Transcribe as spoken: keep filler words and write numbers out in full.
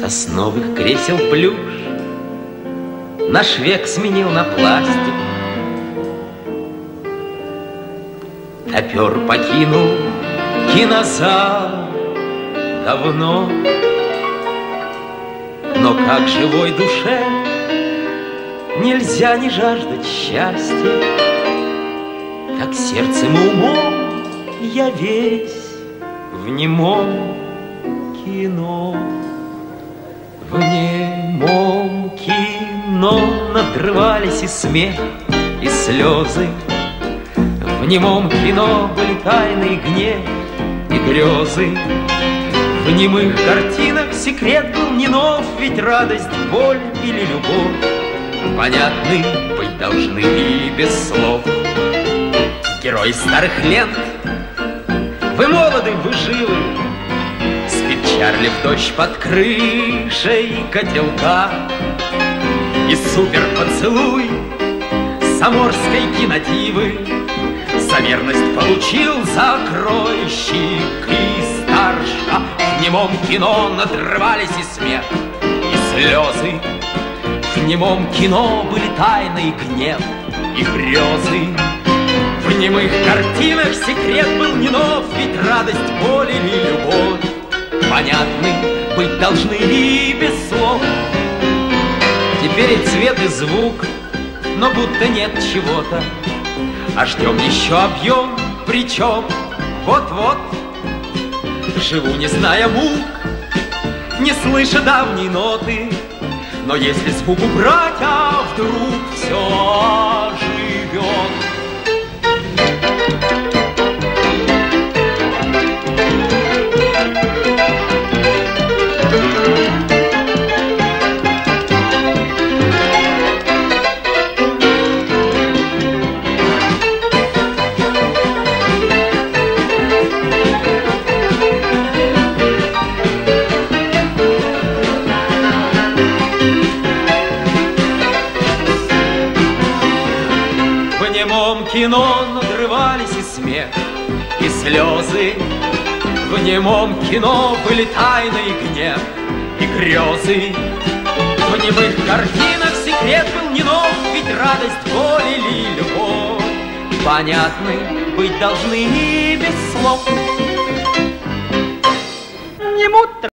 сосновых кресел плюш наш век сменил на пластик. Топер покинул кинозал давно, но как живой душе нельзя не жаждать счастья. Так сердцем и умом я весь в немом кино. В немом кино надрывались и смех, и слезы. В немом кино были тайный гнев и грезы. В немых картинах секрет был не нов, ведь радость, боль или любовь понятны быть должны и без слов. Герои старых лент, вы молоды, вы живы. Спит Чарли в дождь под крышей котелка. И суперпоцелуй саморской кинодивы за верность получил закройщик и старша. В немом кино надрывались и смех, и слезы. В немом кино были тайный гнев и грезы. В немых картинах секрет был не нов, ведь радость, боль или любовь понятны быть должны и без слов. Теперь и цвет, и звук, но будто нет чего-то, а ждем еще объем, причем вот-вот. Живу, не зная мук, не слыша давней ноты, но если звук убрать, а вдруг все живет. В немом кино надрывались и смех, и слезы. В немом кино были тайный гнев и грезы. В немых картинах секрет был не нов, ведь радость, боль или любовь понятны быть должны и без слов. Не мутро.